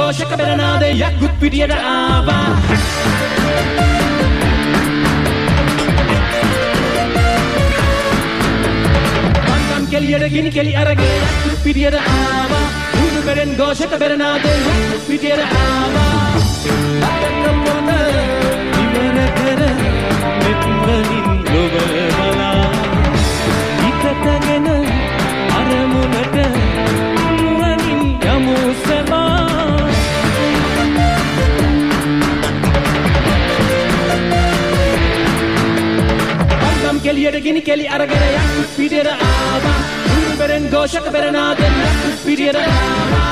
ഘോഷක බැලනාද යක්කුත් පිටියට ආවා පන්නම් කෙලියට ගිනි කෙලි අරගෙන යක්කුත් පිටියට ආවා උණු බෙරෙන් ഘോഷක බැලනාද යක්කුත් පිටියට ආවා අතන මොන ඉවර කර මෙත්වලින් ලොව බලා ඉකතගෙන අරමුණට නුවණින් යමු සමා පන්නම් කෙලියට ගිනි කෙලි අරගෙන යක්කුත් පිටියට ආවා උණු බෙරෙන් ഘോഷක බැලනාද යක්කුත් පිටියට ආවා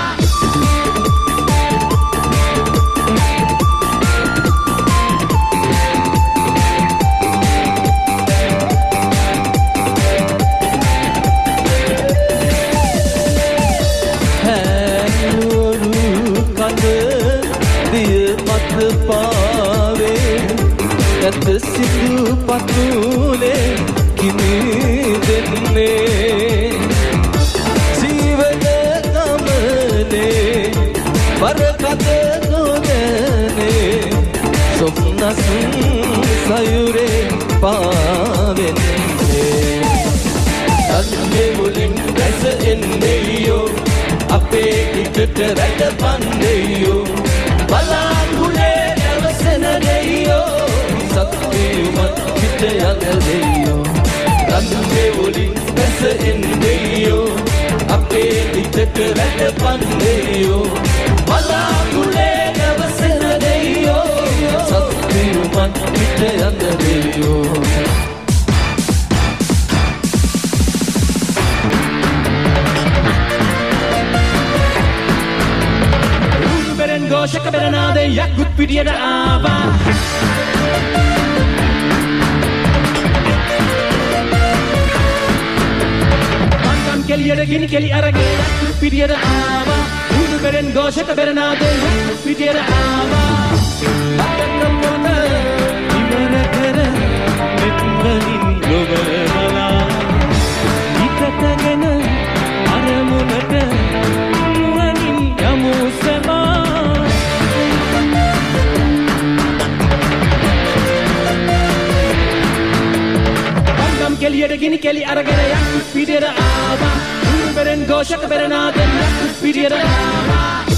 ඇත සිදු පතුලේ කිමි දෙන්නේ ජීවන ගමනේ වරකත නොදැනේ සොම්නස් සයුරේ පාවෙන්නේ අන්නේ මුලින් දැස එන්නේයෝ අපේ ඉතට රැට පන්නේයෝ බලාකුලේ නැවසෙන දෙයෝ සත්‍යමත් පිට යන දෙයෝ රන්දේ වලින් දැස එන්නේයෝ අපේ ඉතට රැට පන්නේයෝ බලාකුලේ නැවසෙන දෙයෝ සත්‍යමත් පිට යන දෙයෝ ഘോഷක බැලනාද යක්කුත් පිටියට ආවා පන්නම් කෙලියට ගිනි කෙලි අරගෙන යක්කුත් පිටියට ආවා උණු බෙරෙන් ഘോഷක බැලනාද යක්කුත් පිටියට ආවා අතන මොන ඉවර කර මෙත්වලින් ලොව බලා ඉකතගෙන අරමුණට නුවණින් යමු සමා කෙලියට ගිනි කෙලි අරගෙන යක්කුත් පිටියට ආවා උණු බෙරෙන් ഘോഷක බැලනාද යක්කුත් පිටියට ආවා